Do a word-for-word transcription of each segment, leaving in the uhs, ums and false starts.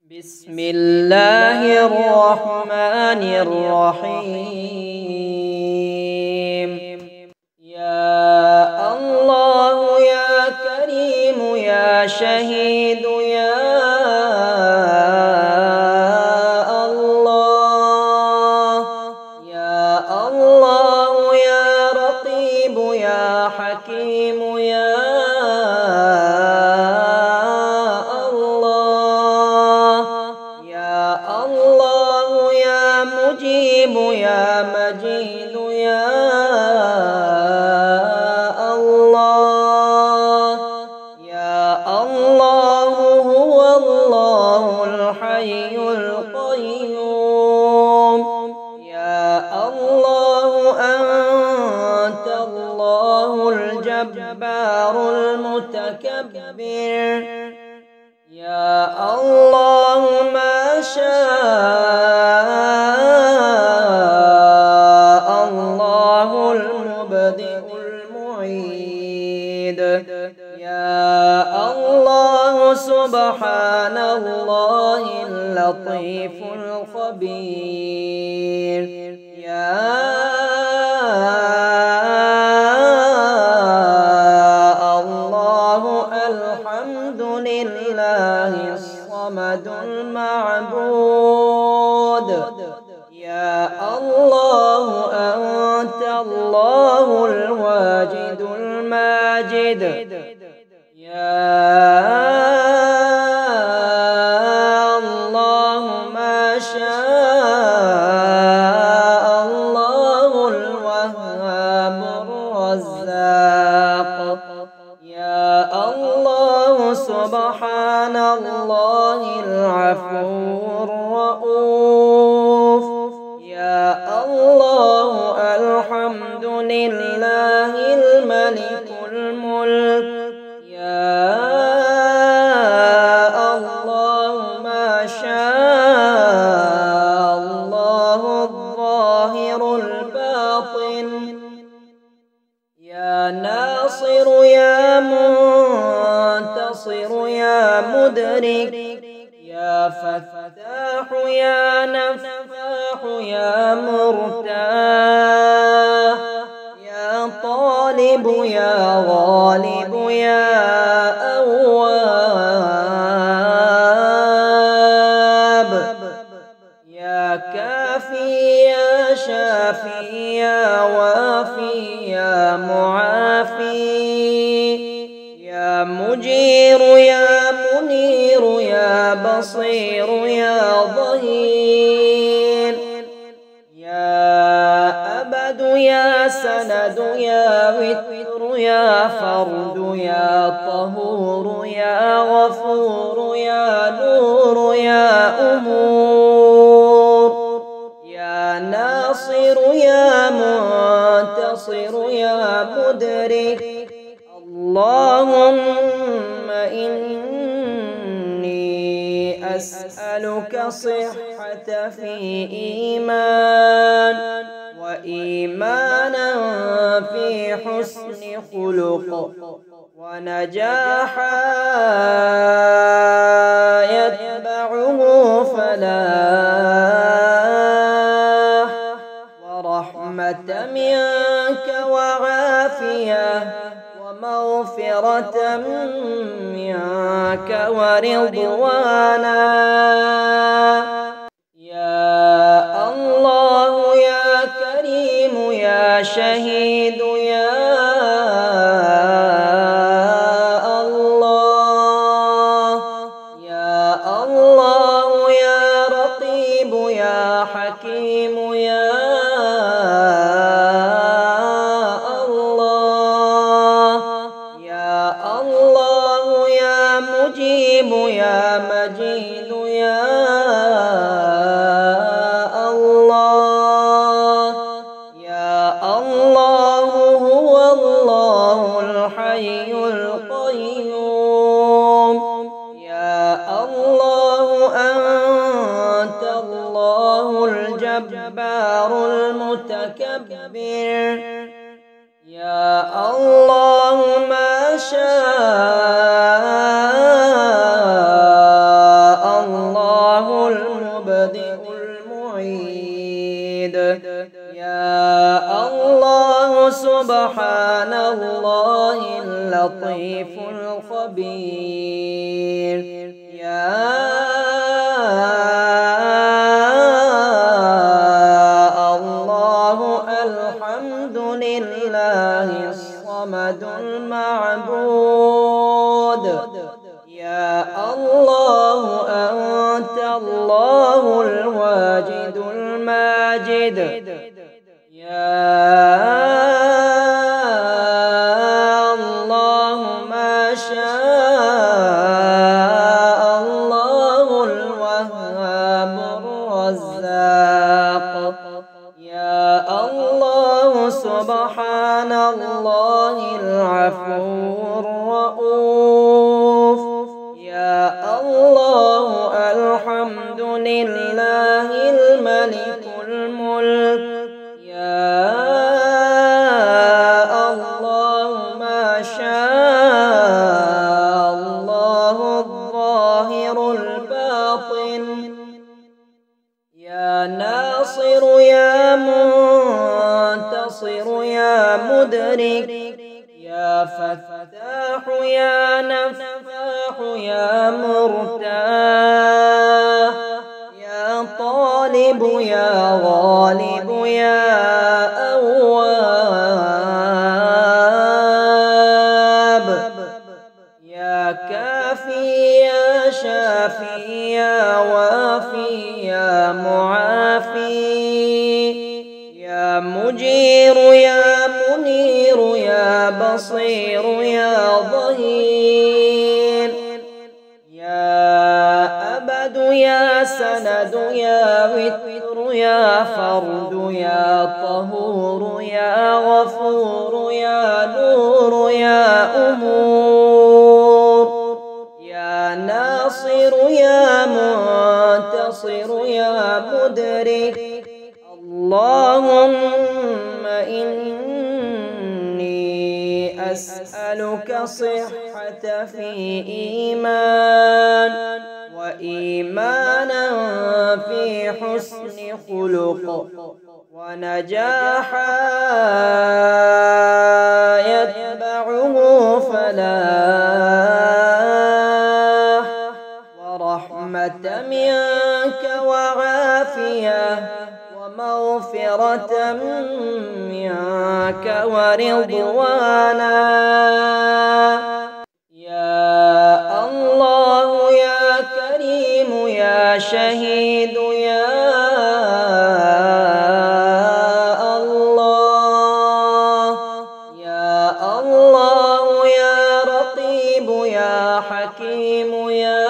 بسم الله الرحمن الرحيم. يا الله يا كريم يا شهيد يا الله، يا الله يا رقيب يا حكيم يا يا مجيد يا الله، يا الله هو الله الحي القيوم. يا الله أنت الله الجبار المتكبر. يا الله ما شاء يا الله سبحان الله اللطيف الخبير. يا الله الحمد لله الصمد المعبود. يا الله أنت الله الواجد الماجد. يا الله ما شاء الله الوهاب الرزاق. يا الله سبحان الله العفو الرؤوف. يا الله الحمد لله الملك الملك. يا الله ما شاء الله الظاهر الباطن. يا ناصر يا منتصر يا مدرك. يا فتاح يا نفاح يا مرتاح. يا طالب يا غالب يا أواب. يا كافي يا شافي يا وافي يا معافي. يا مجير يا منير يا بصير يا ظهير. يا أبد يا سند يا وتر يا فرد يا طهور يا غفور يا نور يا أمور. يا ناصر يا منتصر يا مدرك. اللهم إني أسألك صحة في إيمان، وإيمانا في حسن خلق، ونجاحا يتبعه فلاح، ورحمة منك وعافية، ومغفرة منك ورضوانا. يا الله يا كريم يا شهيد يا الله، يا الله يا رقيب يا حكيم يا يا مجيد يا الله. يا الله هو الله الحي القيوم. يا الله أنت الله الجبار المتكبر. يا الله ما شاء الله الله المبدئ المعيد يا الله سبحان الله اللطيف الخبير يا الله الحمد لله الصمد المعبود يا الله أنت الله الواجد الماجد يا الله ما شاء الله الوهاب الرزاق يا الله سبحان الله العفو الرؤوف يا الله الحمد لله الملك الملك يا الله ما شاء الله الظاهر الباطن يا ناصر يا منتصر يا مدرك يا فتاح يا نفاح يا مرتاح يا طالب يا غالب يا أواب يا كافي يا شافي يا وافي يا معافي يا مجير يا منير يا بصير يا ظهير يا أبد يا سند يا وتر يا فرد يا طهور يا غفور يا نور يا أمور يا ناصر يا منتصر يا مدرك اللهم إني أسألك صحة في إيمان وإيمانا في حسن خلق ونجاحا يتبعه فلاح ورحمة منك وعافية ومغفرة منك ورضوانا يا الله يا كريم يا شهيد يا الله يا الله يا رقيب يا حكيم يا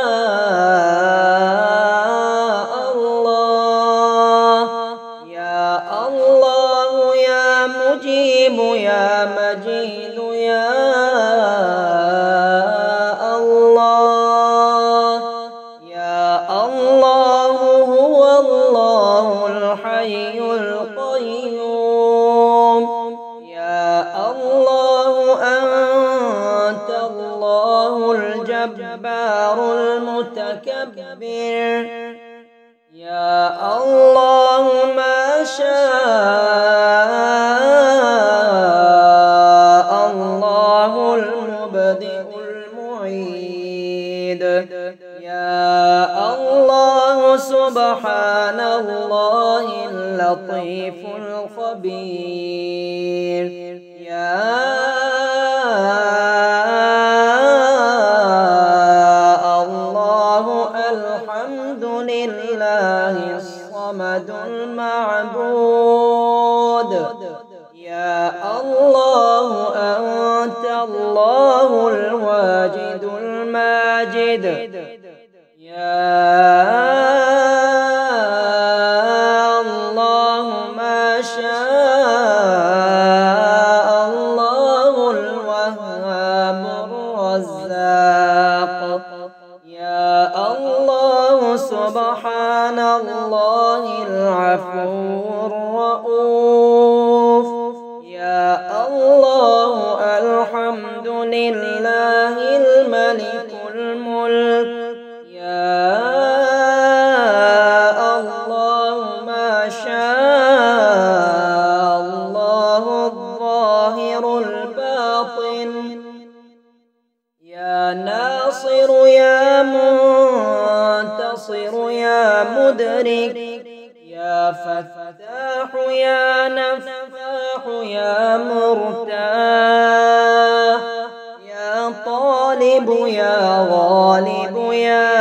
يا مجيد يا الله يا الله هو الله الحي القيوم يا الله أنت الله الجبار المتكبر يا الله ما شاء الله المبدئ المعيد يا الله سبحان الله اللطيف الخبير يا الله الحمد لله الصمد المعبود يا الله أنت الله الواجد الماجد يا الله ما شاء الله الوهاب الرزاق يا الله سبحان الله العفو الرؤوف يا الله الحمد لله الملك الملك يا منتصر يا مدرك يا فتاح يا نفاح يا مرتاح يا طالب يا غالب يا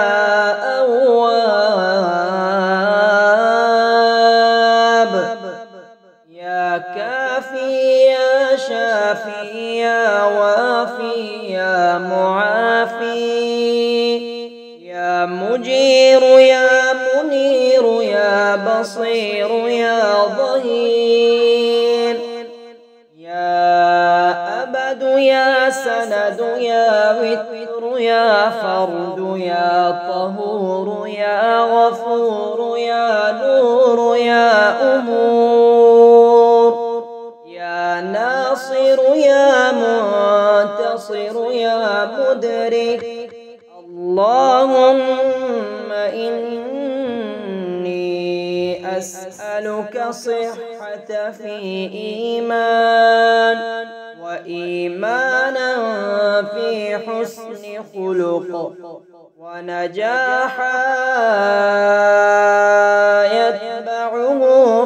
أواب يا كافي يا شافي يا وافي يا معافي يا مجير يا منير يا بصير يا ظهير يا أبد يا سند يا وتر يا فرد يا طهور يا غفور يا نور يا أمور يا ناصر يا منتصر يا مدرك اللهم إني أسألك صحة في إيمان وإيمانا في حسن خلق ونجاحا يتبعه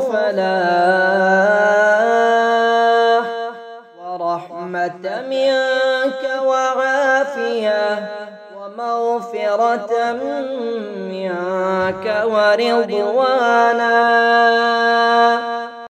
فلاح ورحمة منك وعافية ومغفرة منك ورضوانا